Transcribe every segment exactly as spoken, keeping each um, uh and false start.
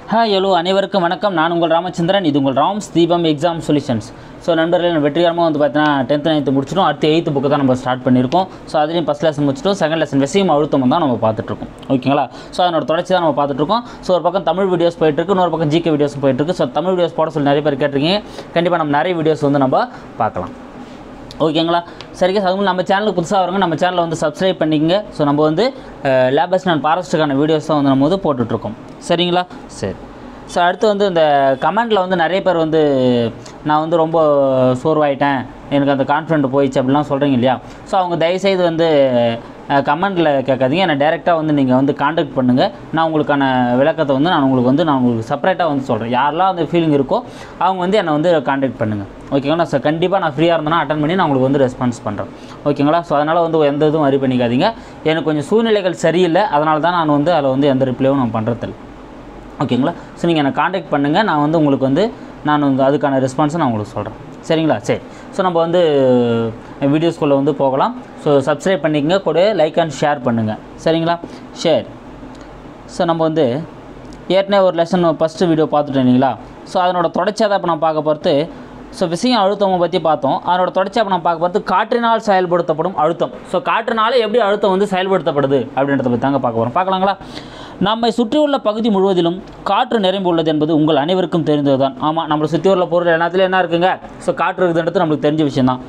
Hi hello அனைவருக்கும் வணக்கம். நான் உங்கள் ராமச்சந்திரன். இது உங்கள் ராம்ஸ் தீபம் எக்ஸாம் சொல்யூஷன்ஸ். ஸோ நண்பர்கள் வெற்றிகரமாக வந்து பார்த்தீங்கன்னா டென்த்து நைன்த்து முடிச்சிட்டோம். அடுத்து எயித்து புக்கு தான் நம்ம ஸ்டார்ட் பண்ணியிருக்கோம். ஸோ அதுலேயும் ஃபஸ்ட் லெசன் முடிச்சிட்டோம். செகண்ட் லெசன் விஷயம் அழுத்தம் தான் நம்ம பார்த்துட்ருக்கோம். ஓகேங்களா? ஸோ அதனோட தொடர்ச்சி தான் நம்ம பார்த்துட்ருக்கோம். ஸோ ஒரு பக்கம் தமிழ் வீடியோஸ் போயிட்டுருக்கு, இன்னொரு பக்கம் ஜிகே வீடியோஸ் போயிட்டுருக்கு. ஸோ தமிழ் வீடியோஸ் போட சொல்லி நிறைய பேர் கேட்டிருக்கீங்க. கண்டிப்பாக நம்ம நிறைய வீடியோஸ் வந்து நம்ம பார்க்கலாம். ஓகேங்களா? சரிங்க. அதுவும் நம்ம சேனலுக்கு புதுசாக வருங்க, நம்ம சேனலை வந்து சப்ஸ்கிரைப் பண்ணிக்கங்க. ஸோ நம்ம வந்து லேபர்ஸ் அண்ட் ஃபாரஸ்ட்டுக்கான வீடியோஸ் தான் வந்து நம்ம வந்து போட்டுட்ருக்கோம். சரிங்களா? சரி. ஸோ அடுத்து வந்து இந்த கமெண்டில் வந்து நிறைய பேர் வந்து நான் வந்து ரொம்ப சோர்வாயிட்டேன், எனக்கு அந்த கான்ஃபிடென்ட் போயிடுச்சு அப்படிலாம் சொல்கிறீங்க இல்லையா? ஸோ அவங்க தயவுசெய்து வந்து கமெண்டில் கேட்காதீங்க, என்னை டேரெக்டாக வந்து நீங்கள் வந்து காண்டாக்ட் பண்ணுங்கள். நான் உங்களுக்கான விளக்கத்தை வந்து நான் உங்களுக்கு வந்து நான் உங்களுக்கு செப்பரேட்டாக வந்து சொல்கிறேன். யாரெல்லாம் அந்த ஃபீலிங் இருக்கோ அவங்க வந்து என்னை வந்து காண்டாக்ட் பண்ணுங்கள். ஓகேங்களா? ஸோ கண்டிப்பாக நான் ஃப்ரீயாக இருந்தேன்னா அட்டன் பண்ணி நான் உங்களுக்கு வந்து ரெஸ்பான்ஸ் பண்ணுறேன். ஓகேங்களா? ஸோ அதனால் வந்து எந்த இதுவும் வரி பண்ணிக்காதீங்க. எனக்கு கொஞ்சம் சூழ்நிலைகள் சரியில்லை, அதனால தான் நான் வந்து அதில் வந்து எந்த ரிப்ளையும் நான் பண்ணுறதில்லை. ஓகேங்களா? ஸோ நீங்கள் என்னை காண்டாக்ட் பண்ணுங்கள், நான் வந்து உங்களுக்கு வந்து நான் வந்து அதுக்கான ரெஸ்பான்ஸை நான் உங்களுக்கு சொல்கிறேன். சரிங்களா? சரி. ஸோ நம்ம வந்து வீடியோஸ்குள்ளே வந்து போகலாம். ஸோ சப்ஸ்கிரைப் பண்ணிக்கங்க, கூட லைக் அண்ட் ஷேர் பண்ணுங்கள். சரிங்களா? சரி. ஸோ நம்ம வந்து ஏற்கனவே ஒரு லெசன் ஃபஸ்ட்டு வீடியோ பார்த்துட்டோம் இல்லைங்களா? ஸோ அதனோட தொடர்ச்சியாக தான் இப்போ நான் பார்க்க போகிறது. ஸோ விஷயம் அழுத்தம் பற்றி பார்த்தோம். அதனோட தொடர்ச்சியாக இப்போ நான் பார்க்க போகிறது காற்றினால் செயல்படுத்தப்படும் அழுத்தம். ஸோ காற்றினால் எப்படி அழுத்தம் வந்து செயல்படுத்தப்படுது அப்படின்றத பற்றி தாங்க பார்க்க போகிறோம். பார்க்கலாங்களா? நம்மை சுற்றியுள்ள பகுதி முழுவதிலும் காற்று நிரம்பியுள்ளது என்பது உங்கள் அனைவருக்கும் தெரிந்தது தான். ஆமாம், நம்மளை சுற்றி உள்ள பொருள் எல்லாத்துலேயும் என்ன இருக்குங்க? ஸோ காற்று இருக்குதுன்றது நம்மளுக்கு தெரிஞ்ச விஷயந்தான்.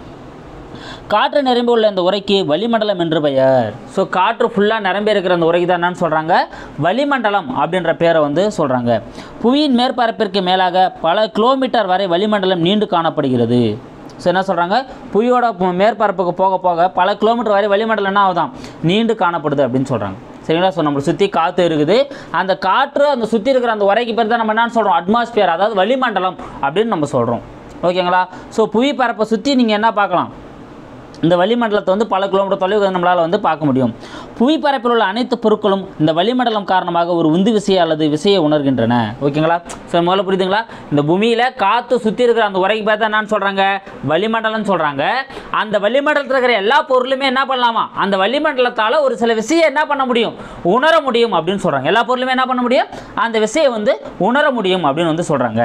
காற்று நிரம்பி உள்ள இந்த உரைக்கு வளிமண்டலம் என்று பெயர். ஸோ காற்று ஃபுல்லாக நிரம்பி இருக்கிற அந்த உரைக்கு தான் என்னன்னு சொல்கிறாங்க? வளிமண்டலம் அப்படின்ற பேரை வந்து சொல்கிறாங்க. புவியின் மேற்பரப்பிற்கு மேலாக பல கிலோமீட்டர் வரை வளிமண்டலம் நீண்டு காணப்படுகிறது. ஸோ என்ன சொல்கிறாங்க? புவியோட மேற்பரப்புக்கு போக போக பல கிலோமீட்டர் வரை வளிமண்டலம் என்ன ஆகுதான்? நீண்டு காணப்படுது அப்படின்னு சொல்கிறாங்க. சரிங்களா? ஸோ நம்மளை சுற்றி காற்று இருக்குது. அந்த காற்று அந்த சுற்றி இருக்கிற அந்த உரைக்கு பேர் தான் நம்ம என்னன்னு சொல்கிறோம்? அட்மாஸ்பியர், அதாவது வளிமண்டலம் அப்படின்னு நம்ம சொல்கிறோம். ஓகேங்களா? ஸோ புவி பரப்பை சுற்றி நீங்கள் என்ன பார்க்கலாம்? இந்த வளிமண்டலத்தை வந்து பல கிலோமீட்டர் தொலைவு நம்மளால் வந்து பார்க்க முடியும். புவிப்பரப்பில் உள்ள அனைத்து பொருட்களும் இந்த வளிமண்டலம் காரணமாக ஒரு உந்து விசையை அல்லது விசையை உணர்கின்றன. ஓகேங்களா? ஸோ முதல்ல புரியுதுங்களா? இந்த பூமியில் காற்று சுற்றி இருக்கிற அந்த உரைக்கு பார்த்தா என்னன்னு சொல்கிறாங்க? வளிமண்டலம்னு சொல்கிறாங்க. அந்த வளிமண்டலத்தில் இருக்கிற எல்லா பொருளுமே என்ன பண்ணலாமா? அந்த வளிமண்டலத்தால் ஒரு சில விசையை என்ன பண்ண முடியும்? உணர முடியும் அப்படின்னு சொல்கிறாங்க. எல்லா பொருளுமே என்ன பண்ண முடியும்? அந்த விசையை வந்து உணர முடியும் அப்படின்னு வந்து சொல்கிறாங்க.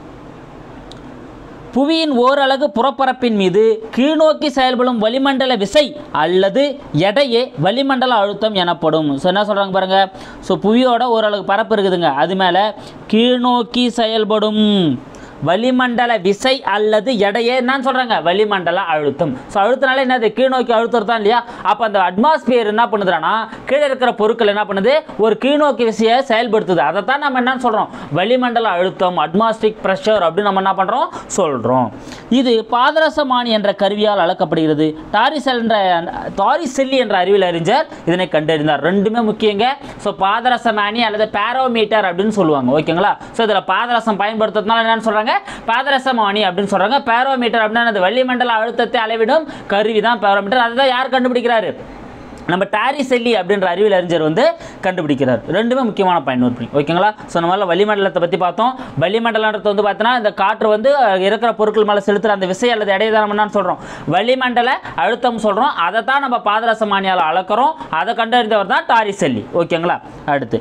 புவியின் ஓரலகு புறப்பரப்பின் மீது கீழ்நோக்கி செயல்படும் வளிமண்டல விசை அல்லது எடையே வளிமண்டல அழுத்தம் எனப்படும். ஸோ என்ன சொல்கிறாங்க பாருங்கள்? ஸோ புவியோட ஓரளவு பரப்பு இருக்குதுங்க, அது மேலே கீழ்நோக்கி செயல்படும் வளிமண்டல விசை அல்லது எடையே என்னன்னு சொல்கிறாங்க? வளிமண்டல அழுத்தம். ஸோ அழுத்தினால என்னது? கீழ்நோக்கி அழுத்தம் தான் இல்லையா? அப்போ அந்த அட்மாஸ்பியர் என்ன பண்ணுதுன்னா கீழே இருக்கிற பொருட்கள் என்ன பண்ணுது? ஒரு கீழ்நோக்கி விசையை செயல்படுத்துது. அதை தான் நம்ம என்னன்னு சொல்கிறோம்? வளிமண்டல அழுத்தம், அட்மாஸ்பியரிக் ப்ரெஷர் அப்படின்னு நம்ம என்ன பண்ணுறோம்? சொல்கிறோம். இது பாதரசமானி என்ற கருவியால் அளக்கப்படுகிறது. டாரிசெல் என்ற டாரிசெல்லி என்ற அறிவியல் அறிஞர் இதனை கண்டறிந்தார். ரெண்டுமே முக்கியங்க. ஸோ பாதரசமானி அல்லது பேரோமீட்டர் அப்படின்னு சொல்லுவாங்க. ஓகேங்களா? ஸோ இதில் பாதரசம் பயன்படுத்துறதுனால என்னன்னு சொல்கிறாங்க? பாதரசமானி அப்படின்னு சொல்றாங்க. பேரோமீட்டர் அப்படின்னா வளிமண்டல அழுத்தத்தை அளவிடும் கருவி தான் பேரோமீட்டர். அதுதான் யார் கண்டுபிடிக்கிறாரு? நம்ம டாரிசெல்லி அப்படின்ற அறிவியல் அறிஞர் வந்து கண்டுபிடிக்கிறார். ரெண்டுமே முக்கியமான பயன். ஓகேங்களா? ஸோ நம்மளால வளிமண்டலத்தை பற்றி பார்த்தோம். வளிமண்டலத்தை வந்து பார்த்தோன்னா இந்த காற்று வந்து இருக்கிற பொருட்கள் மேலே செலுத்துகிற அந்த விசை அல்லது இடையே தான் நம்ம என்னன்னு சொல்கிறோம்? வளிமண்டல அழுத்தம் சொல்கிறோம். அதை தான் நம்ம பாதரசமானியால் அளக்கிறோம். அதை கண்டறிந்தவர் தான் டாரிசெல்லி. ஓகேங்களா? அடுத்து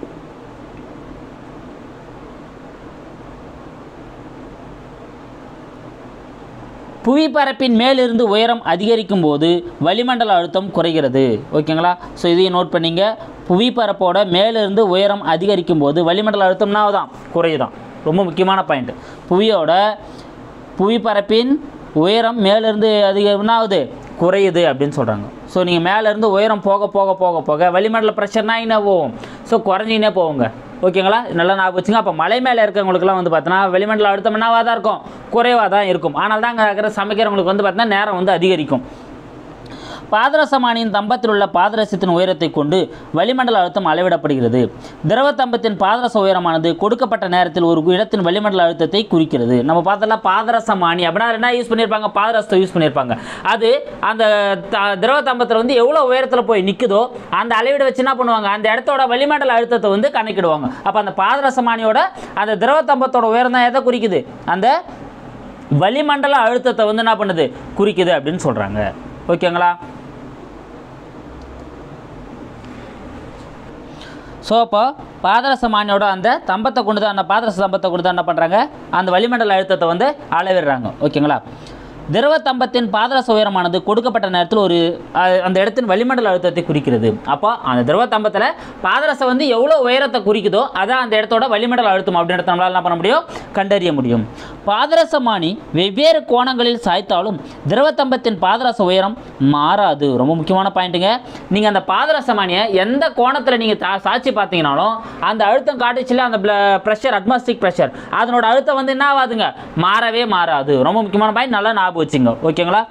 புவிப்பரப்பின் மேலிருந்து உயரம் அதிகரிக்கும் போது வளிமண்டல அழுத்தம் குறைகிறது. ஓகேங்களா? ஸோ இதையும் நோட் பண்ணிங்க. புவிப்பரப்போட மேலிருந்து உயரம் அதிகரிக்கும் போது வளிமண்டல அழுத்தம்னா தான் குறையுதான். ரொம்ப முக்கியமான பாயிண்ட். புவியோட புவிப்பரப்பின் உயரம் மேலிருந்து அதிகம்னா ஆகுது குறையுது அப்படின்னு சொல்கிறாங்க. ஸோ நீங்கள் மேலேருந்து உயரம் போக போக போக போக வளிமண்டல ப்ரெஷர்னா என்ன போகும்? ஸோ குறைஞ்சினே போவோங்க. ஓகேங்களா? நல்லா ஞாபகம் வச்சுங்க. அப்போ மலை மேலே இருக்கிறவங்களுக்குலாம் வந்து பார்த்தீங்கன்னா வளிமண்டல அழுத்தம் என்னவாக தான் இருக்கும்? குறைவாக தான் இருக்கும். ஆனால் தான் அங்கே இருக்கிற சமைக்கிறவங்களுக்கு வந்து பார்த்தீங்கன்னா நேரம் வந்து அதிகரிக்கும். பாதரசமானியின் தம்பத்தில் உள்ள பாதரசத்தின் உயரத்தை கொண்டு வளிமண்டல அழுத்தம் அளவிடப்படுகிறது. திரவ தம்பத்தின் பாதரச உயரமானது கொடுக்கப்பட்ட நேரத்தில் ஒரு இடத்தின் வளிமண்டல அழுத்தத்தை குறிக்கிறது. நம்ம பார்த்தலாம் பாதரசமானி அப்படின்னா என்ன யூஸ் பண்ணியிருப்பாங்க? பாதரசத்தை யூஸ் பண்ணியிருப்பாங்க. அது அந்த திரவ தம்பத்தில் வந்து எவ்வளோ உயரத்தில் போய் நிற்குதோ அந்த அளவீடு வச்சு என்ன பண்ணுவாங்க? அந்த இடத்தோட வளிமண்டல அழுத்தத்தை வந்து கணக்கிடுவாங்க. அப்போ அந்த பாதரசமானியோட அந்த திரவ தம்பத்தோட உயரம் தான் எதை குறிக்குது? அந்த வளிமண்டல அழுத்தத்தை வந்து என்ன பண்ணுது? குறிக்குது அப்படின்னு சொல்கிறாங்க. ஓகேங்களா? ஸோ அப்போ பாதரசமானியோட அந்த தம்பத்தை கொண்டு தான் அந்த பாதரச தம்பத்தை கொண்டு தான் என்ன பண்ணுறாங்க அந்த வளிமண்டல அழுத்தத்தை வந்து அளவிடுறாங்க. ஓகேங்களா. திரவ தம்பத்தின் பாதரச உயரமானது கொடுக்கப்பட்ட நேரத்தில் ஒரு அந்த இடத்தின் வளிமண்டல அழுத்தத்தை குறிக்கிறது. அப்போ அந்த திரவ தம்பத்தில் பாதரசம் வந்து எவ்வளோ உயரத்தை குறிக்குதோ அதான் அந்த இடத்தோட வளிமண்டல அழுத்தம் அப்படின்றத நம்மளால் என்ன பண்ண முடியும் கண்டறிய முடியும். பாதரசமானி வெவ்வேறு கோணங்களில் சாய்த்தாலும் திரவ தம்பத்தின் பாதரச உயரம் மாறாது. ரொம்ப முக்கியமான பாயிண்ட்டுங்க. நீங்கள் அந்த பாதரசமானியை எந்த கோணத்தில் நீங்கள் சாட்சி பார்த்தீங்கன்னாலும் அந்த அழுத்தம் காட்டுச்சுல அந்த ப்ரெஷர் அட்மாஸ்டிக் ப்ரெஷர் அதனோட அழுத்தம் வந்து என்ன ஆகாதுங்க மாறவே மாறாது. ரொம்ப முக்கியமான பாயிண்ட் நல்லா ஞாபகம் வச்சுங்க. ஓகேங்களா.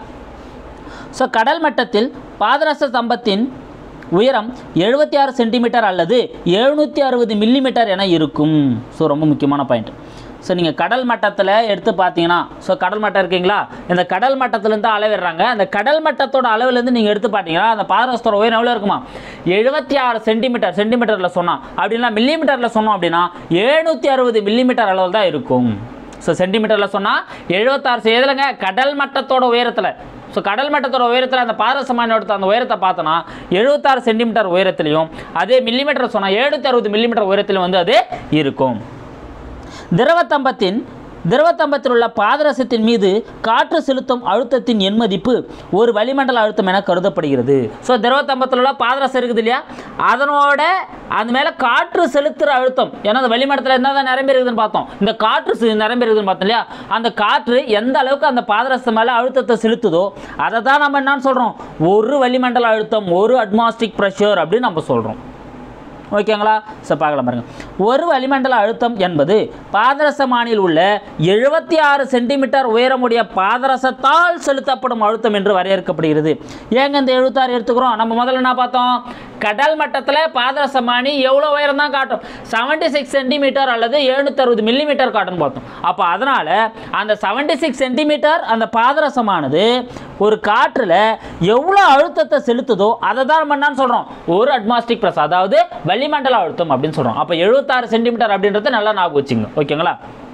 ஸோ கடல் மட்டத்தில் பாதரச தம்பத்தின் உயரம் எழுபத்தி ஆறு சென்டிமீட்டர் அல்லது எழுநூற்றி அறுபது மில்லிமீட்டர் என இருக்கும். ஸோ ரொம்ப முக்கியமான பாயிண்ட். ஸோ நீங்கள் கடல் மட்டத்தில் எடுத்து பார்த்தீங்கன்னா ஸோ கடல் மட்டம் இருக்குங்களா இந்த கடல் மட்டத்திலேருந்து அளவிடுறாங்க. அந்த கடல் மட்டத்தோட அளவுலேருந்து நீங்கள் எடுத்து பார்த்தீங்கன்னா அந்த பாதரசத்தோட உயரம் எவ்வளோ இருக்குமா எழுபத்தி ஆறு சென்டிமீட்டர் சென்டிமீட்டரில் சொன்னால் அப்படின்னா மில்லிமீட்டரில் சொன்னோம் அப்படின்னா எழுநூற்றி அறுபது மில்லிமீட்டர் அளவில் தான் இருக்கும். ஸோ சென்டிமீட்டரில் சொன்னால் எழுபத்தாறு எதுலங்க கடல் மட்டத்தோட உயரத்தில். ஸோ கடல் மட்டத்தோட உயரத்தில் அந்த பாதரசமானியோட அந்த உயரத்தை பார்த்தோன்னா எழுபத்தாறு சென்டிமீட்டர் உயரத்திலையும் அதே மில்லிமீட்டர் சொன்னால் எழுநூற்றி அறுபது மில்லிமீட்டர் உயரத்திலும் வந்து அது இருக்கும். திரவத்தம்பத்தின் திரவத்தம்பத்தில் உள்ள பாதரசத்தின் மீது காற்று செலுத்தும் அழுத்தத்தின் எண் மதிப்பு ஒரு வளிமண்டல அழுத்தம் என கருதப்படுகிறது. ஸோ திரவத்தம்பத்தில் உள்ள பாதரசம் இருக்குது இல்லையா அதனோட அது மேலே காற்று செலுத்துகிற அழுத்தம் ஏன்னா அந்த வளிமண்டலத்தில் என்ன தான் நிரம்பி இருக்குதுன்னு பார்த்தோம். இந்த காற்று நிரம்பி இருக்குதுன்னு பார்த்தோம் இல்லையா அந்த காற்று எந்த அளவுக்கு அந்த பாதரசம் மேலே அழுத்தத்தை செலுத்துதோ அதை தான் நம்ம என்னன்னு சொல்கிறோம் ஒரு வளிமண்டல அழுத்தம் ஒரு அட்மாஸ்டிக் ப்ரெஷர் அப்படின்னு நம்ம சொல்கிறோம். ஓகேங்களா. ஸோ பார்க்கலாம் பாருங்க. ஒரு வளிமண்டல அழுத்தம் என்பது பாதரசமானியில் உள்ள எழுபத்தி ஆறு சென்டிமீட்டர் உயரமுடைய பாதரசத்தால் செலுத்தப்படும் அழுத்தம் என்று வரையறுக்கப்படுகிறது. ஏங்க இந்த எழுபத்தாறு எடுத்துக்கிறோம் நம்ம முதல்ல என்ன பார்த்தோம் கடல் மட்டத்தில் பாதரசமானி எவ்வளோ உயரம் தான் காட்டும் செவன்டி சிக்ஸ் சென்டிமீட்டர் அல்லது எழுநூற்றி அறுபது மில்லிமீட்டர் காட்டுன்னு பார்த்தோம். அப்போ அதனால் அந்த செவன்டி சிக்ஸ் சென்டிமீட்டர் அந்த பாதரசமானது ஒரு காற்றில் எவ்வளோ அழுத்தத்தை செலுத்துதோ அதை தான் நம்ம என்னன்னு சொல்கிறோம் ஒரு அட்மாஸ்டிக் ப்ரெஷர் அதாவது வளிமண்டல அழுத்தம் அப்படின்னு சொல்கிறோம். அப்போ எழுபத்தாறு சென்டிமீட்டர் அப்படின்றது நல்லா ஞாபகம் வச்சுங்க. ஓகேங்களா.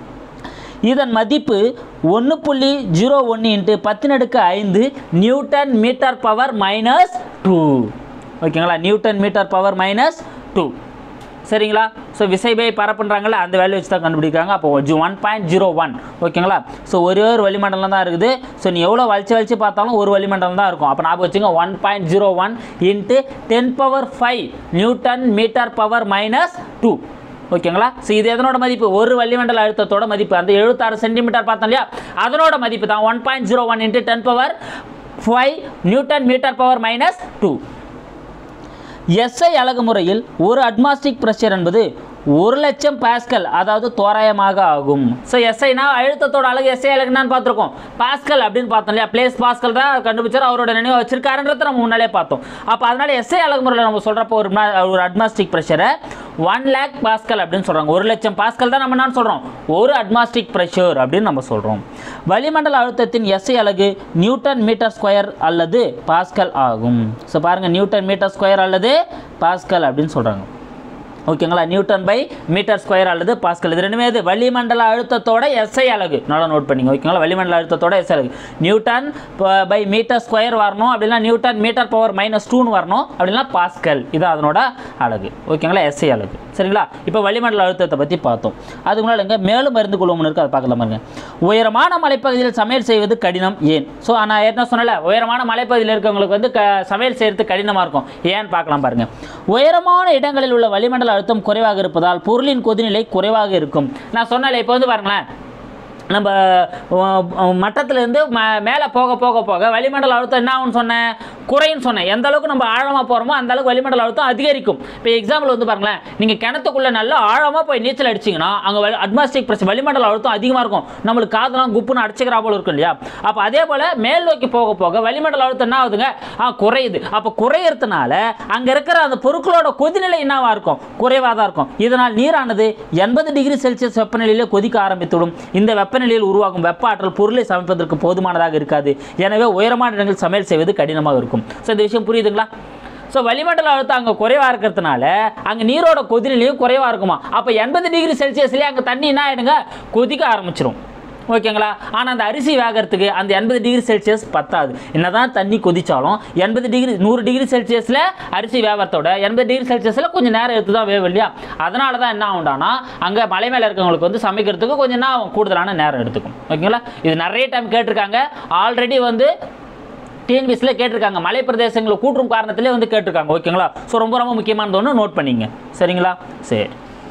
இதன் மதிப்பு ஒன்று புள்ளி ஜீரோ ஒன்று இன்ட்டு பத்தினடுக்கு ஐந்து newton metre power minus two. ஓகேங்களா. Newton metre power minus two சரிங்களா. ஸோ விசைபை பரப்புன்றாங்களா அந்த வேல்யூ வச்சு தான் கண்டுபிடிக்கிறாங்க. அப்போ ஒன் பாயிண்ட் ஜீரோ ஒன் ஓகேங்களா. ஸோ ஒரே ஒரு வளிமண்டலம் தான் இருக்குது. ஸோ நீ எவ்வளோ வலிச்சு வலிச்சு பார்த்தாலும் ஒரு வளிமண்டலம் தான் இருக்கும். அப்போ ஞாபகம் வச்சுங்க one point zero one into ten power five newton metre power minus two ஓகேங்களா. ஸோ இது எதனோட மதிப்பு ஒரு வளிமண்டல அழுத்தத்தோட மதிப்பு அந்த எழுபத்தாறு சென்டிமீட்டர் பார்த்தோம் இல்லையா அதனோட மதிப்பு தான் one point zero one into ten power five newton metre power minus two. SI அலகு முறையில் ஒரு அட்மாஸ்டிக் ப்ரெஷர் என்பது ஒரு லட்சம் பாஸ்கல் அதாவது தோராயமாக ஆகும். ஸோ எஸ்ஐனா அழுத்தத்தோட அலகு எஸ்ஐ அலகுன்னு பார்த்துருக்கோம் பாஸ்கல் அப்படின்னு பார்த்தோம் இல்லையா பிளேஸ் பாஸ்கல் தான் கண்டுபிடிச்சார் அவரோட நினைவு வச்சிருக்காருன்றத நம்ம முன்னாலே பார்த்தோம். அப்போ அதனால எஸ்ஐ அலகு முறையில் நம்ம சொல்கிறப்போ ஒரு ஒரு அட்மாஸ்டிக் ப்ரெஷரை ஒன் லேக் பாஸ்கல் அப்படின்னு சொல்கிறாங்க. ஒரு லட்சம் பாஸ்கல் தான் நம்ம என்ன சொல்கிறோம் ஒரு அட்மாஸ்டிக் ப்ரெஷர் அப்படின்னு நம்ம சொல்கிறோம். வளிமண்டல அழுத்தத்தின் எஸ்ஐ அலகு நியூட்டன் மீட்டர் ஸ்கொயர் அல்லது பாஸ்கல் ஆகும். ஸோ பாருங்கள் நியூட்டன் மீட்டர் ஸ்கொயர் அல்லது பாஸ்கல் அப்படின்னு சொல்கிறாங்க. ஓகேங்களா. நியூட்டன் பை மீட்டர் ஸ்கொயர் அல்லது பாஸ்கல் இது ரெண்டுமே இது வளிமண்டல அழுத்தத்தோட எஸ்ஐ அலகு நல்லா நோட் பண்ணிங்க. ஓகேங்களா. வளிமண்டல அழுத்தத்தோட எஸ்ஐ அலகு நியூட்டன் பை மீட்டர் ஸ்கொயர் வரணும் அப்படின்னா நியூட்டன் மீட்டர் பவர் மைனஸ் டூன்னு வரணும் அப்படின்னா பாஸ்கல் இது அதனோட அலகு. ஓகேங்களா. எஸ்ஐ அலகு சரிங்களா. இப்போ வளிமண்டல அழுத்தத்தை பற்றி பார்த்தோம். அதுக்கு முன்னாடி எங்கே மேலும் மருந்து கொள்வோம்னு இருக்குது அதை பார்க்கலாம் பாருங்க. உயரமான மலைப்பகுதியில் சமையல் செய்வது கடினம் ஏன். ஸோ நான் என்ன சொன்னல உயரமான மலைப்பகுதியில் இருக்கவங்களுக்கு வந்து க சமையல் செய்கிறது கடினமாக இருக்கும் ஏன்னு பார்க்கலாம் பாருங்கள். உயரமான இடங்களில் உள்ள வளிமண்டல அழுத்தம் குறைவாக இருப்பதால் பொருளின் கொதிநிலை குறைவாக இருக்கும். நான் சொன்னாலே இப்போ வந்து பாருங்களேன் நம்ம மட்டத்திலேருந்து மேலே போக போக போக வளிமண்டல அழுத்தம் என்ன ஆகும்னு சொன்னேன் குறைன்னு சொன்னேன். எந்த அளவுக்கு நம்ம ஆழமாக போகிறோமோ அந்த அளவுக்கு வளிமண்டல அழுத்தம் அதிகரிக்கும். இப்போ எக்ஸாம்பிள் வந்து பாருங்களேன் நீங்கள் கிணத்துக்குள்ளே நல்லா ஆழமாக போய் நீச்சல் அடிச்சிங்கன்னா அங்கே அட்மாஸ்டிக் ப்ரெஷர் வளிமண்டல அழுத்தம் அதிகமாக இருக்கும். நம்மளுக்கு காதெல்லாம் குப்புன்னு அடிச்சுக்கிறா போல இருக்கும் இல்லையா. அப்போ அதே போல் மேல் நோக்கி போக போக வளிமண்டல அழுத்தம் என்ன ஆகுதுங்க ஆ குறையுது. அப்போ குறையிறதுனால அங்கே இருக்கிற அந்த பொருட்களோட கொதிநிலை என்னவாக இருக்கும் குறைவாக தான் இருக்கும். இதனால் நீரானது எண்பது டிகிரி செல்சியஸ் வெப்பநிலையில் கொதிக்க ஆரம்பித்துவிடும். இந்த வெப்பநிலையில் உருவாகும் வெப்ப ஆற்றல் பொருளை சமைப்பதற்கு போதுமானதாக இருக்காது. எனவே உயரமான இடங்களில் சமையல் செய்வது கடினமாக இருக்கும். ஸோ இந்த விஷயம் புரியுதுங்களா. ஸோ வளிமண்டல அழுத்தம் அங்கே குறைவாக இருக்கிறதுனால அங்கே நீரோட கொதிநிலையும் குறைவாக இருக்குமா. அப்போ எண்பது டிகிரி செல்சியஸ்லேயே அங்கே தண்ணி என்ன ஆகிடுங்க கொதிக்க ஆரம்பிச்சிடும். ஓகேங்களா. ஆனால் அந்த அரிசி வேகிறதுக்கு அந்த எண்பது டிகிரி செல்சியஸ் பத்தாது. என்னதான் தண்ணி கொதிச்சாலும் எண்பது டிகிரி நூறு டிகிரி செல்சியஸில் அரிசி வேகிறதோட எண்பது டிகிரி செல்சியஸில் கொஞ்சம் நேரம் எடுத்து தான் வேவும் இல்லையா. அதனால தான் என்ன ஆகும்டானா அங்கே மலை மேலே இருக்கவங்களுக்கு வந்து சமைக்கிறதுக்கு கொஞ்சம் என்ன கூடுதலான நேரம் எடுத்துக்கும். ஓகேங்களா. இது நிறைய டைம் கேட்டிருக்காங்க. ஆல்ரெடி வந்து டிஎன்பிஎஸ்சியில் கேட்டிருக்காங்க, மலை பிரதேசங்களை கூற்றும் காரணத்திலே வந்து கேட்டிருக்காங்க. ஓகேங்களா. ஸோ ரொம்ப ரொம்ப முக்கியமானது ஒன்று நோட் பண்ணிங்க. சரிங்களா. சரி,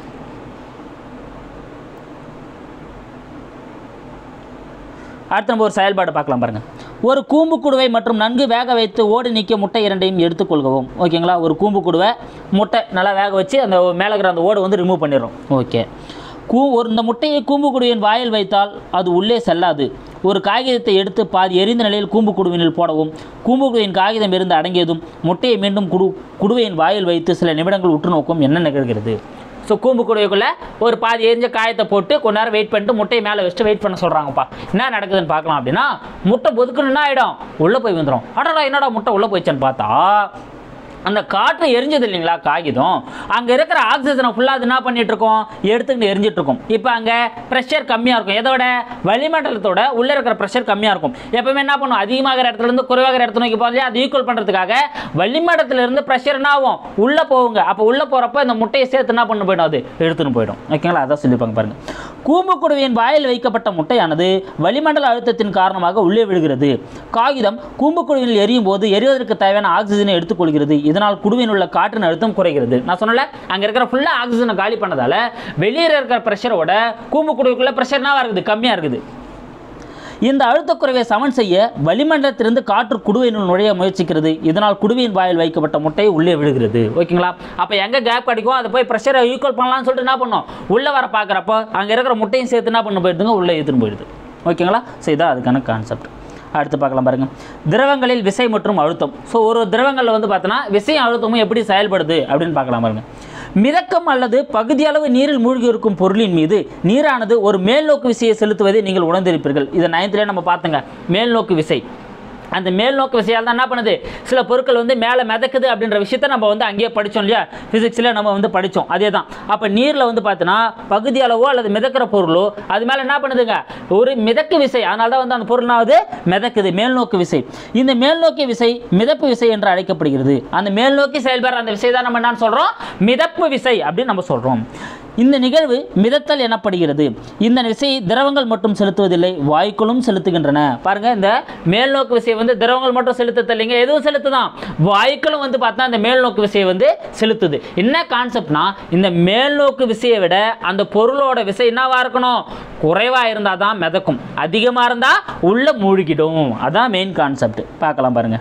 அடுத்து நம்ம ஒரு செயல்பாடு பார்க்கலாம் பாருங்க. ஒரு கூம்பு குடுவை மற்றும் நன்கு வேக வைத்து ஓடு நீக்கிய முட்டை இரண்டையும் எடுத்துக்கொள்கவும். ஓகேங்களா. ஒரு கூம்பு குடுவை முட்டை நல்லா வேக வச்சு அந்த மேலே இருக்கிற அந்த ஓடு வந்து ரிமூவ் பண்ணிடுறோம். ஓகே. கூ ஒரு இந்த முட்டையை கூம்பு குடுவையின் வாயில் வைத்தால் அது உள்ளே செல்லாது. ஒரு காகிதத்தை எடுத்து பாதி எரிந்த நிலையில் கூம்பு குடுவையில் போடவும். கூம்பு குடுவையின் காகிதம் இருந்து அடங்கியதும் முட்டையை மீண்டும் குடு குடுவையின் வாயில் வைத்து சில நிமிடங்கள் உற்று நோக்கும். என்ன நிகழ்கிறது? ஸோ கூம்பு குடுவைக்குள்ளே ஒரு பாதி எரிஞ்ச காயத்தை போட்டு கொஞ்ச நேரம் வெயிட் பண்ணிட்டு முட்டையை மேலே வச்சுட்டு வெயிட் பண்ண சொல்கிறாங்கப்பா. என்ன நடக்குதுன்னு பார்க்கலாம். அப்படின்னா முட்டை பொதுக்குன்னு என்ன ஆகிடும், உள்ளே போய் வந்துடும். அடடா என்னடா முட்டை உள்ளே போயிடுச்சான்னு பார்த்தா அந்த காற்று எரிஞ்சது இல்லைங்களா காகிதம், அங்கே இருக்கிற ஆக்சிஜனை ஃபுல்லாக அது என்ன பண்ணிட்டு இருக்கோம், எடுத்துக்கிட்டு எரிஞ்சிட்டு இருக்கும். இப்போ அங்கே ப்ரெஷர் கம்மியாக இருக்கும். எதோட வளிமண்டலத்தோட உள்ளே இருக்கிற ப்ரெஷர் கம்மியாக இருக்கும். எப்பவுமே என்ன பண்ணும், அதிகமாகிற இடத்துல இருந்து குறைவாகிற இடத்துல நோக்கி போகிறதே அது ஈக்குவல் பண்ணுறதுக்காக வளிமண்டலத்திலிருந்து ப்ரெஷர் என்ன ஆகும், உள்ளே போகுங்க. அப்போ உள்ளே போகிறப்ப இந்த முட்டையை சேர்த்து என்ன பண்ண போயிடும், அது எடுத்துன்னு போயிடும். ஓகேங்களா. அதான் சொல்லிப்பாங்க பாருங்க. கூம்பு குடுவையின் வாயில் வைக்கப்பட்ட முட்டையானது வளிமண்டல அழுத்தத்தின் காரணமாக உள்ளே விழுகிறது. காகிதம் கூம்பு குடுவையில் எரியும் போது எரிவதற்கு தேவையான ஆக்சிஜனை எடுத்துக்கொள்கிறது. இதனால் குடுவையில் உள்ள காற்றின் அழுத்தம் குறைகிறது. நான் சொன்னல அங்கே இருக்கிற ஃபுல்லாக ஆக்சிஜனை காலி பண்ணதால வெளியே இருக்கிற ப்ரெஷரோட கூம்பு குடுவைக்குள்ள ப்ரெஷர் என்ன இருக்குது, கம்மியாக இருக்குது. இந்த அழுத்த குறைவை சமன் செய்ய வளிமண்டலத்திலிருந்து காற்று குடுவையினுள் நுழைய முயற்சிக்கிறது. இதனால் குடுவையின் வாயில் வைக்கப்பட்ட முட்டை உள்ளே விழுகிறது. ஓகேங்களா. அப்போ எங்கே கேப் கிடைக்கும் அதை போய் ப்ரெஷரை ஈக்குவல் பண்ணலாம்னு சொல்லிட்டு என்ன பண்ணோம், உள்ளே வர பார்க்குறப்போ அங்கே இருக்கிற முட்டையும் சேர்த்து என்ன பண்ண போயிடுதுங்க, உள்ளே எடுத்துன்னு போயிடுது. ஓகேங்களா. ஸோ இதான் அதுக்கான கான்செப்ட். அடுத்து பார்க்கலாம் பாருங்கள். திரவங்களில் விசை மற்றும் அழுத்தம். ஸோ ஒரு திரவங்களில் வந்து பார்த்தோன்னா விசையும் அழுத்தமும் எப்படி செயல்படுது அப்படின்னு பார்க்கலாம் பாருங்கள். மிதக்கம் அல்லது பகுதியளவு நீரில் மூழ்கி இருக்கும் பொருளின் மீது நீரானது ஒரு மேல்நோக்கு விசையை செலுத்துவதை நீங்கள் உணர்ந்திருப்பீர்கள். இதை நைன்த்லேயே நம்ம பார்த்துங்க. மேல்நோக்கு விசை, அந்த மேல் நோக்கு விசையால் தான் என்ன பண்ணுது, சில பொருட்கள் வந்து மேலே மிதக்குது அப்படின்ற விஷயத்தை நம்ம வந்து அங்கேயே படித்தோம் இல்லையா, ஃபிசிக்ஸில் நம்ம வந்து படித்தோம். அதே தான். அப்போ நீரில் வந்து பார்த்தோன்னா பகுதி அளவோ அல்லது மிதக்கிற பொருளோ அது மேலே என்ன பண்ணுதுங்க, ஒரு மிதக்கு விசை. அதனால தான் வந்து அந்த பொருளாவது மிதக்குது, மேல்நோக்கு விசை. இந்த மேல்நோக்கி விசை மிதப்பு விசை என்று அழைக்கப்படுகிறது. அந்த மேல்நோக்கி செயல்படுற அந்த விசை தான் நம்ம என்ன சொல்கிறோம், மிதப்பு விசை அப்படின்னு நம்ம சொல்கிறோம். இந்த நிகழ்வு மிதத்தல் எனப்படுகிறது. இந்த விசையை திரவங்கள் மட்டும் செலுத்துவதில்லை, வாயுக்களும் செலுத்துகின்றன. பாருங்க, இந்த மேல்நோக்கு விசையை வந்து திரவங்கள் மட்டும் செலுத்ததில்லைங்க, எதுவும் செலுத்துதான், வாயுக்களும் வந்து பார்த்தா இந்த மேல்நோக்கு விசையை வந்து செலுத்துது. என்ன கான்செப்ட்னா, இந்த மேல்நோக்கு விசையை விட அந்த பொருளோட விசை என்னவா இருக்கணும், குறைவாக இருந்தால் தான் மிதக்கும், அதிகமாக இருந்தால் உள்ள மூழ்கிடும். அதான் மெயின் கான்செப்ட். பார்க்கலாம் பாருங்க.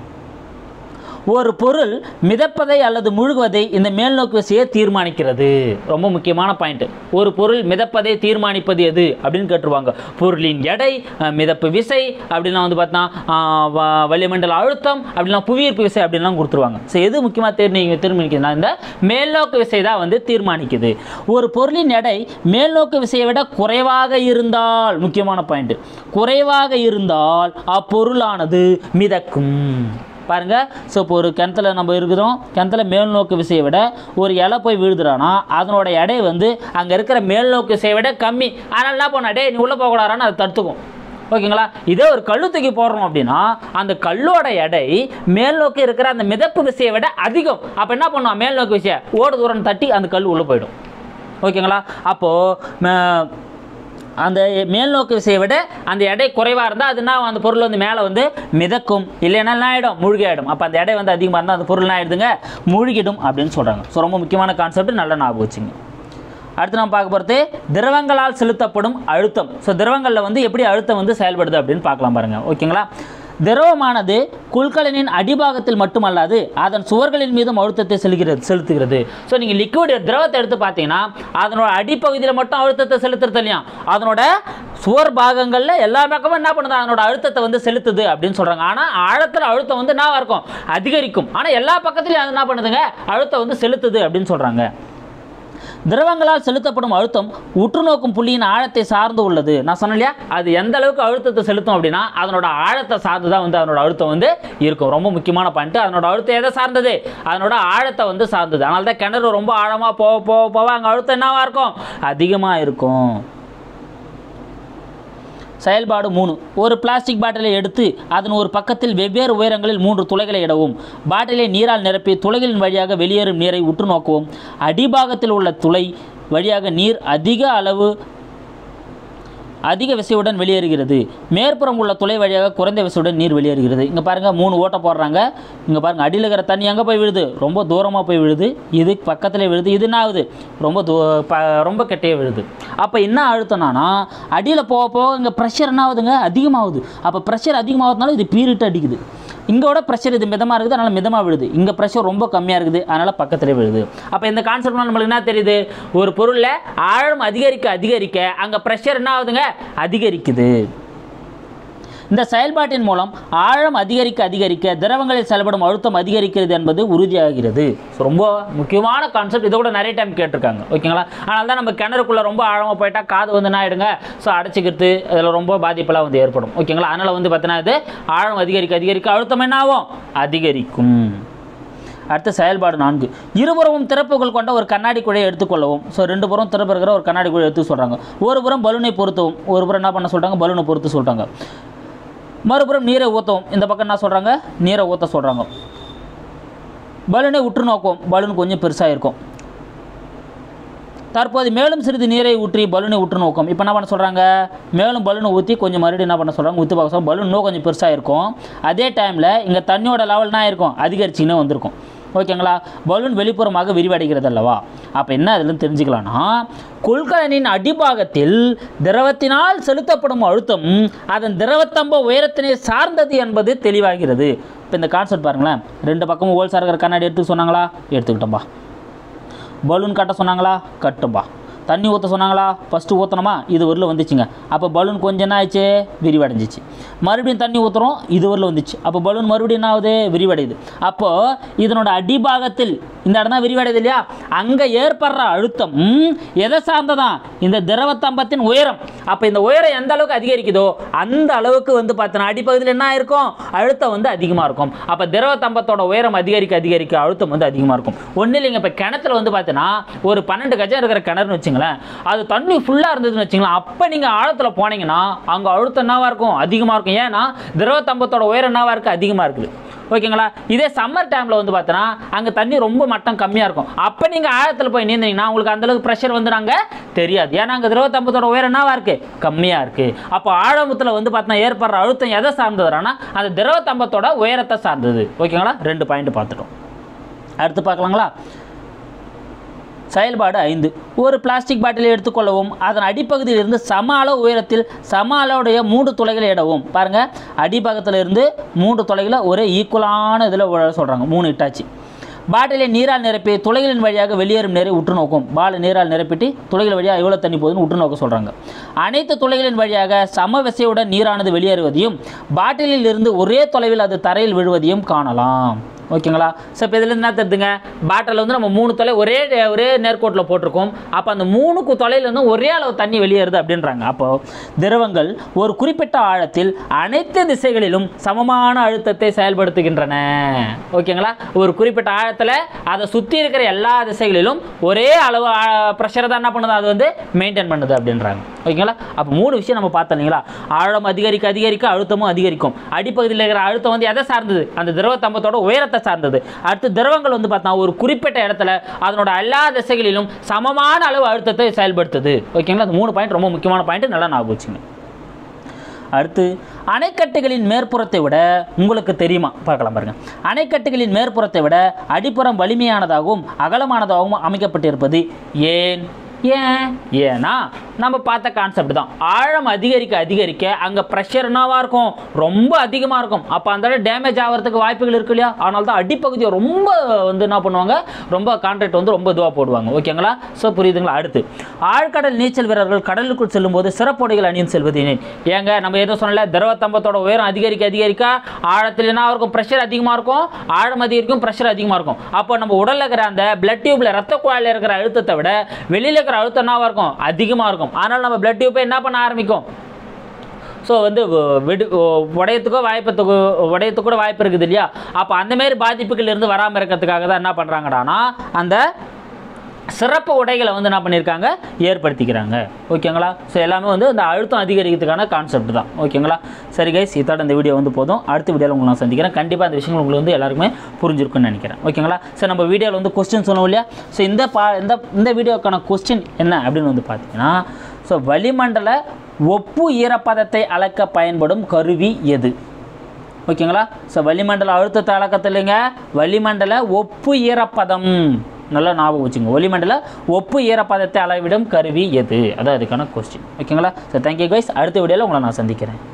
ஒரு பொருள் மிதப்பதை அல்லது முழுகுவதை இந்த மேல்நோக்கு விசையை தீர்மானிக்கிறது. ரொம்ப முக்கியமான பாயிண்ட். ஒரு பொருள் மிதப்பதை தீர்மானிப்பது எது அப்படின்னு கேட்டுருவாங்க. பொருளின் எடை, மிதப்பு விசை அப்படின்னா வந்து பார்த்தா வளிமண்டல அழுத்தம் அப்படின்னா புவியீர்ப்பு விசை அப்படின்லாம் கொடுத்துருவாங்க. ஸோ எது முக்கியமாக தீர்மி தீர்மானிக்குதுன்னா இந்த மேல்நோக்கு விசை தான் வந்து தீர்மானிக்குது. ஒரு பொருளின் எடை மேல்நோக்கு விசையை விட குறைவாக இருந்தால், முக்கியமான பாயிண்ட், குறைவாக இருந்தால் அப்பொருளானது மிதக்கும். பாருங்க. ஸோ இப்போ ஒரு கிணத்துல நம்ம இருக்கிறோம், கிணத்துல மேல்நோக்கு விசையை விட ஒரு இலை போய் விழுதுறானா அதனோட எடை வந்து அங்கே இருக்கிற மேல்நோக்கு விசையை விட கம்மி. அதனால் என்ன பண்ண, டே நீ உள்ளே போகக்கூடாதான்னு அதை தடுத்துக்கும். ஓகேங்களா. இதே ஒரு கல்லு தூக்கி போடுறோம் அப்படின்னா அந்த கல்லோட எடை மேல்நோக்கி இருக்கிற அந்த மிதப்பு விசையை விட அதிகம். அப்போ என்ன பண்ணுவோம், மேல்நோக்கு விசையை ஓடு தூரம் தட்டி அந்த கல் உள்ளே போயிடும். ஓகேங்களா. அப்போது அந்த மேல்நோக்கு விசையை விட அந்த எடை குறைவாக இருந்தால் அதுனா அந்த பொருள் வந்து மேலே வந்து மிதக்கும், இல்லைன்னா என்ன ஆகிடும், மூழ்கி ஆகிடும். அப்போ அந்த எடை வந்து அதிகமாக இருந்தால் அந்த பொருள் என்ன ஆகிடுதுங்க, மூழ்கிடும் அப்படின்னு சொல்கிறாங்க. ஸோ ரொம்ப முக்கியமான கான்செப்ட், நல்லா ஞாபகம் வச்சுங்க. அடுத்து நம்ம பார்க்க போகிறது திரவங்களால் செலுத்தப்படும் அழுத்தம். ஸோ திரவங்களில் வந்து எப்படி அழுத்தம் வந்து செயல்படுது அப்படின்னு பார்க்கலாம் பாருங்கள். ஓகேங்களா. திரவமானது குள்கலனின் அடிபாகத்தில் மட்டுமல்லாது அதன் சுவர்களின் மீதும் அழுத்தத்தை செலுகிறது செலுத்துகிறது. ஸோ நீங்கள் லிக்விட் திரவத்தை எடுத்து பார்த்தீங்கன்னா அதனோட அடிப்பகுதியில் மட்டும் அழுத்தத்தை செலுத்துறது இல்லையா, அதனோட சுவர் பாகங்களில் எல்லா பக்கமும் என்ன பண்ணுது, அதனோட அழுத்தத்தை வந்து செலுத்துது அப்படின்னு சொல்கிறாங்க. ஆனால் ஆழத்தில் அழுத்தம் வந்து என்னவா இருக்கும், அதிகரிக்கும். ஆனால் எல்லா பக்கத்துலையும் அது என்ன பண்ணுதுங்க, அழுத்தம் வந்து செலுத்துது அப்படின்னு சொல்கிறாங்க. திரவங்களால் செலுத்தப்படும் அழுத்தம் உற்று நோக்கும் புள்ளியின் ஆழத்தை சார்ந்து உள்ளது. நான் சொன்னேன் இல்லையா, அது எந்த அளவுக்கு அழுத்தத்தை செலுத்தும் அப்படின்னா அதனோட ஆழத்தை சார்ந்து தான் வந்து அதனோட அழுத்தம் வந்து இருக்கும். ரொம்ப முக்கியமான பாயிண்ட். அதனோட அழுத்தம் எதை சார்ந்தது, அதனோட ஆழத்தை வந்து சார்ந்தது. அதனால தான் கிணறு ரொம்ப ஆழமாக போக போக போக அங்கே அழுத்தம் என்னவா இருக்கும், அதிகமாக இருக்கும். செயல்பாடு மூணு. ஒரு பிளாஸ்டிக் பாட்டிலை எடுத்து அதன் ஒரு பக்கத்தில் வெவ்வேறு உயரங்களில் மூன்று துளைகளை இடவும். பாட்டிலை நீரால் நிரப்பி துளைகளின் வழியாக வெளியேறும் நீரை உற்று நோக்கவும். அடிபாகத்தில் உள்ள துளை வழியாக நீர் அதிக அளவு அதிக விசையுடன் வெளியேறுகிறது. மேற்புறம் உள்ள துளை வழியாக குறைந்த விசையுடன் நீர் வெளியேறுகிறது. இங்கே பாருங்கள், மூணு ஓட்டை போடுறாங்க. இங்கே பாருங்கள், அடியில் இருக்கிற தண்ணி எங்கே போய் விழுது? ரொம்ப தூரமாக போய் விழுது. இது பக்கத்தில் விழுது. இது என்ன ஆகுது? ரொம்ப தூ ப ரொம்ப கெட்டையே விழுது. அப்போ என்ன அழுத்தம்னா, அடியில் போக போக இங்கே ப்ரெஷர் என்ன ஆகுதுங்க? அதிகமாகுது. அப்போ ப்ரெஷர் அதிகமாகிறதுனால இது பீரிட்டு அடிக்குது. இங்கோட ப்ரெஷர் இது மிதமாக இருக்குது, அதனால் மிதமாக விழுது. இங்கே ப்ரெஷர் ரொம்ப கம்மியாக இருக்குது, அதனால் பக்கத்தில் விழுது. அப்போ இந்த கான்செப்ட்லாம் நம்மளுக்கு என்ன தெரியுது? ஒரு பொருளில் ஆழம் அதிகரிக்க அதிகரிக்க அங்கே ப்ரெஷர் என்ன ஆகுதுங்க? அதிகரிக்குது. இந்த செயல்பாட்டின் மூலம் ஆழம் அதிகரிக்க அதிகரிக்க திரவங்களில் செயல்படும் அழுத்தம் அதிகரிக்கிறது என்பது உறுதியாகிறது. ஸோ ரொம்ப முக்கியமான கான்செப்ட். இதை கூட நிறைய டைம் கேட்டிருக்காங்க. ஓகேங்களா? அதனால தான் நம்ம கிணறுக்குள்ளே ரொம்ப ஆழமாக போயிட்டால் காது வந்து என்ன ஆகிடுங்க? ஸோ அடைச்சிக்கிறது, அதில் ரொம்ப பாதிப்பெல்லாம் வந்து ஏற்படும். ஓகேங்களா? அதனால் வந்து பார்த்தீங்கன்னா இது ஆழம் அதிகரிக்க அதிகரிக்க அழுத்தம் என்ன ஆகும்? அதிகரிக்கும். அடுத்த செயல்பாடு நான்கு. இருபுறமும் திறப்புகள் கொண்ட ஒரு கண்ணாடி குழையை எடுத்துக்கொள்ளவும். ஸோ ரெண்டு புறம் திறப்பு இருக்கிற ஒரு கண்ணாடி குழி எடுத்து சொல்கிறாங்க. ஒரு புறம் பலூனை பொருத்தவும், ஒரு புறம் என்ன பண்ண சொல்கிறாங்க? பலூனை பொறுத்து சொல்கிறாங்க. மறுபுறம் நீரை ஊற்றவும். இந்த பக்கம் என்ன சொல்கிறாங்க? நீரை ஊற்ற சொல்கிறாங்க. பலூனை உற்று நோக்கும். பலூன் கொஞ்சம் பெருசாக இருக்கும். தற்போது மேலும் சிறிது நீரை ஊற்றி பலூனை உற்று நோக்கும். இப்போ என்ன பண்ண சொல்கிறாங்க? மேலும் பலூனை ஊற்றி கொஞ்சம் மறுபடியும் என்ன பண்ண சொல்கிறாங்க? ஊற்றி பார்க்க சொல்ல பலூன் இன்னும் கொஞ்சம் பெருசாக இருக்கும். அதே டைமில் இங்கே தண்ணியோட லெவல் என்ன இருக்கும்? அதிகரிச்சின்னு வந்திருக்கும். ஓகேங்களா? பலூன் வெளிப்புறமாக விரிவடைகிறது அல்லவா? அப்போ என்ன அதில் தெரிஞ்சுக்கலாம்னா, கொள்கலனின் அடிபாகத்தில் திரவத்தினால் செலுத்தப்படும் அழுத்தம் அதன் திரவத்தம்ப உயரத்தினை சார்ந்தது என்பது தெளிவாகிறது. இப்போ இந்த கான்செப்ட் பாருங்களேன். ரெண்டு பக்கமும் ஹோல்ஸாக இருக்கிற கண்ணாடி எடுத்து சொன்னாங்களா? எடுத்துக்கிட்டோம்பா. பலூன் கட்ட சொன்னாங்களா? கட்டும்பா. தண்ணி ஊற்ற சொன்னாங்களா? ஃபஸ்ட்டு ஊற்றணுமா? இது வரல வந்துச்சுங்க. அப்போ பலூன் கொஞ்சம் என்ன ஆயிடுச்சு? விரிவடைஞ்சிச்சு. மறுபடியும் தண்ணி ஊற்றுறோம், இது வரல வந்துச்சு. அப்போ பலூன் மறுபடியும் என்ன ஆகுது? விரிவடையுது. அப்போது இதனோட அடிபாகத்தில் இந்த இடம் தான் விரிவடையுது இல்லையா? அங்கே ஏற்படுற அழுத்தம் எதை சார்ந்ததான்? இந்த திரவத்தம்பத்தின் உயரம். அப்போ இந்த உயரம் எந்த அளவுக்கு அதிகரிக்குதோ அந்த அளவுக்கு வந்து பார்த்தோன்னா அடிப்பகுதியில் என்ன இருக்கும்? அழுத்தம் வந்து அதிகமாக இருக்கும். அப்போ திரவத்தம்பத்தோட உயரம் அதிகரிக்க அதிகரிக்க அழுத்தம் வந்து அதிகமாக இருக்கும். ஒன்றும் இல்லைங்க. இப்போ கிணத்துல வந்து பார்த்தீங்கன்னா ஒரு பன்னெண்டு கஜம் இருக்கிற கிணறுன்னு வச்சுங்களேன், அது தண்ணி ஃபுல்லாக இருந்ததுன்னு வச்சுங்களேன், அப்போ நீங்கள் ஆழத்தில் போனீங்கன்னா அங்கே அழுத்தம் என்னவாக இருக்கும்? அதிகமாக இருக்கும். ஏன்னா திரவத்தம்பத்தோட உயரம் என்னவாக இருக்குது? அதிகமாக இருக்குது. ஓகேங்களா? இதே சம்மர் டைமில் வந்து பார்த்தோன்னா அங்கே தண்ணி ரொம்ப மட்டம் கம்மியாக இருக்கும். அப்போ நீங்கள் ஆழத்தில் போய் நீந்திங்கன்னா உங்களுக்கு அந்தளவுக்கு ப்ரெஷர் வந்து நாங்கள் தெரியாது. ஏன்னா அங்கே திரவத்தம்பத்தோட உயரம் என்னவாக இருக்குது? கம்மியாக இருக்குது. அப்போ ஆழத்தில் வந்து பார்த்தோன்னா ஏற்படுற அழுத்தம் எதை சார்ந்ததுனா அந்த திரவத்தம்பத்தோட உயரத்தை சார்ந்தது. ஓகேங்களா? ரெண்டு பாயிண்ட் பார்த்துட்டோம். அடுத்து பார்க்கலாங்களா? செயல்பாடு ஐந்து. ஒரு பிளாஸ்டிக் பாட்டிலை எடுத்துக்கொள்ளவும். அதன் அடிப்பகுதியில் இருந்து சம அளவு உயரத்தில் சம அளவுடைய மூன்று துளைகளை இடவும். பாருங்கள், அடிப்பக்கத்தில் இருந்து மூன்று துளைகளை ஒரே ஈக்குவலான இதில் சொல்கிறாங்க. மூணு இட்டாச்சு. பாட்டிலை நீரால் நிரப்பி துளைகளின் வழியாக வெளியேறும் நீரை உற்று நோக்கும். பால் நீரால் நிரப்பிட்டு துளைகள் வழியாக எவ்வளோ தண்ணி போகுதுன்னு உற்று நோக்க சொல்கிறாங்க. அனைத்து துளைகளின் வழியாக சம விசையுடன் நீரானது வெளியேறுவதையும் பாட்டிலில் இருந்து ஒரே தொலைவில் அது தரையில் விழுவதையும் காணலாம். ஓகேங்களா? ஸோ இப்போ இதில் என்ன தெரியுதுங்க? பாட்டில் வந்து நம்ம மூணு தொலை ஒரே ஒரே நேர்கோட்டில் போட்டிருக்கோம். அப்போ அந்த மூணுக்கு தொலையிலேருந்து ஒரே அளவு தண்ணி வெளியேறுது அப்படின்றாங்க. அப்போது திரவங்கள் ஒரு குறிப்பிட்ட ஆழத்தில் அனைத்து திசைகளிலும் சமமான அழுத்தத்தை செயல்படுத்துகின்றன. ஓகேங்களா? ஒரு குறிப்பிட்ட ஆழத்தில் அதை சுற்றி இருக்கிற எல்லா திசைகளிலும் ஒரே அளவு ப்ரெஷரை தான் என்ன பண்ணுது? அது வந்து மெயின்டைன் பண்ணுது அப்படின்றாங்க. ஓகேங்களா? அப்போ மூணு விஷயம் நம்ம பார்த்தோம் இல்லைங்களா? ஆழம் அதிகரிக்க அதிகரிக்க அழுத்தமும் அதிகரிக்கும். அடிப்பகுதியில் இருக்கிற அழுத்தம் வந்து எதை சார்ந்தது? அந்த திரவத்தம்பத்தோட உயரத்தை சார்ந்தது. அடுத்து திரவங்கள் வந்து பார்த்தா ஒரு குறிப்பிட்ட இடத்துல அதனோட எல்லா திசைகளிலும் சமமான அளவு அழுத்தத்தை செயல்படுத்துது. ஓகேங்களா? அந்த மூணு பாயிண்ட் ரொம்ப முக்கியமான பாயிண்ட், நல்லா ஞாபகம் வச்சுங்க. அடுத்து அணைக்கட்டுகளின் மேற்புறத்தை விட உங்களுக்கு தெரியுமா? பார்க்கலாம் பாருங்க. அணைக்கட்டுகளின் மேற்புறத்தை விட அடிப்புறம் வலிமையானதாகவும் அகலமானதாகவும் அமைக்கப்பட்டிருப்பது ஏன்? ஏன்? ஏன்னா நம்ம பார்த்த கான்செப்ட் தான். ஆழம் அதிகரிக்க அதிகரிக்க அங்கே ப்ரெஷர் என்னவாக இருக்கும்? ரொம்ப அதிகமாக இருக்கும். அப்போ அந்த டேமேஜ் ஆகிறதுக்கு வாய்ப்புகள் இருக்கு இல்லையா? அதனால தான் அடிப்பகுதியை ரொம்ப வந்து என்ன பண்ணுவாங்க? ரொம்ப கான்ட்ராக்ட் வந்து ரொம்ப இதுவாக போடுவாங்க. ஓகேங்களா? ஸோ புரியுதுங்களா? அடுத்து ஆழ்கடல் நீச்சல் வீரர்கள் கடலுக்குள் செல்லும்போது சிறப்புடைகள் அணிந்து செல்வது ஏங்க? நம்ம எதுவும் சொன்னல, திரவத்தம்பத்தோட உயரம் அதிகரிக்க அதிகரிக்க ஆழத்தில் என்ன இருக்கும்? ப்ரெஷர் அதிகமாக இருக்கும். ஆழம் அதிகரிக்கும், ப்ரெஷர் அதிகமாக இருக்கும். அப்போ நம்ம உடலில் இருக்கிற அந்த பிளட் டியூப்ல ரத்த குழாயில் இருக்கிற அழுத்தத்தை விட வெளியில் இருக்கிற அழுத்தம் என்னவா இருக்கும்? அதிகமாக இருக்கும். ஆனால் நம்ம பிளட் டியூப்பை என்ன பண்ண ஆரம்பிக்கும்? ஸோ வந்து வெடு உடையத்துக்கோ வாய்ப்பத்துக்கோ உடையத்துக்கு கூட வாய்ப்பு இருக்குது இல்லையா? அப்போ அந்தமாரி பாதிப்புகள் இருந்து வராமல் இருக்கிறதுக்காக தான் என்ன பண்ணுறாங்கடானா அந்த சிறப்பு உடைகளை வந்து என்ன பண்ணியிருக்காங்க ஏற்படுத்திக்கிறாங்க ஓகேங்களா. ஸோ எல்லாமே வந்து இந்த அழுத்தம் அதிகரிக்கிறதுக்கான கான்செப்ட் தான் ஓகேங்களா. சரி கைஸ், இதோட இந்த வீடியோ வந்து போதும். அடுத்த வீடியோவில் உங்களை நான் சந்திக்கிறேன். கண்டிப்பாக அந்த விஷயங்கள் உங்களுக்கு வந்து எல்லாருக்குமே புரிஞ்சிருக்குன்னு நினைக்கிறேன் ஓகேங்களா. ஸோ நம்ம வீடியோவில் வந்து கொஸ்டின் சொன்னோம் இல்லையா. ஸோ இந்த பா இந்த இந்த வீடியோக்கான கொஸ்டின் என்ன அப்படின்னு வந்து பார்த்தீங்கன்னா, ஸோ வளிமண்டல ஒப்பு ஈரப்பதத்தை அளக்க பயன்படும் கருவி எது ஓகேங்களா. ஸோ வளிமண்டல அழுத்தத்தை அளக்கத்தில்லைங்க, வளிமண்டல ஒப்பு ஈரப்பதம் நல்லா ஞாபகம் வச்சுங்க. வளிமண்டல ஒப்பு ஈரப்பதத்தை அளவிடும் கருவி எது, அதான் அதுக்கான கொஸ்டின் ஓகேங்களா. So thank you guys. அடுத்த வீடியோவில் உங்களை நான் சந்திக்கிறேன்.